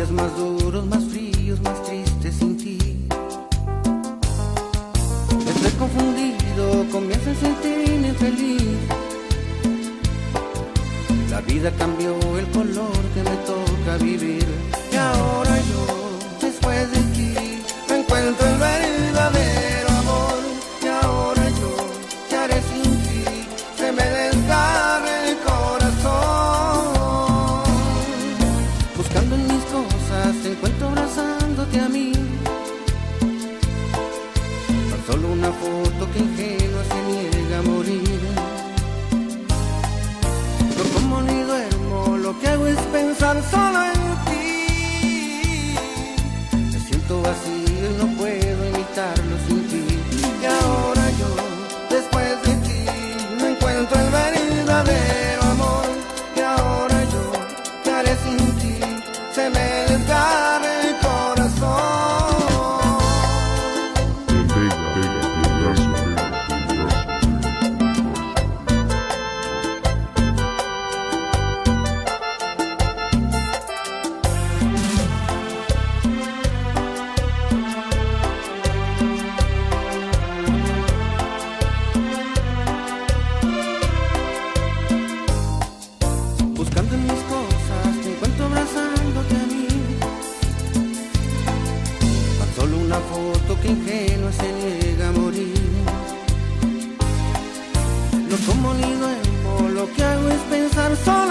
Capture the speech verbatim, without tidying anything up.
días más duros, más fríos, más tristes sin ti. Estoy confundido, comienzo a sentirme infeliz. La vida cambió el color que me toca vivir. Y ahora yo, después de ti, no encuentro el verdadero amor. Y ahora yo, ¿qué haré sin ti? Se me desgarra el corazón. Buscando en mis cosas, te encuentro abrazándote a mí. Tan solo una foto que ingenua se niega a morir. No como ni duermo, lo que hago es pensar solo en ti. Me siento vacío y no puedo imitarlo sin ti. Y ahora yo, después de ti, no encuentro el verdadero amor. Y ahora yo, ¿qué haré sin ti? Se me desgarra el corazón. Buscando en mis cosas, te encuentro abrazándote a mí. Tan solo una foto que ingenua se niega a morir. No como ni duermo, lo que hago es pensar solo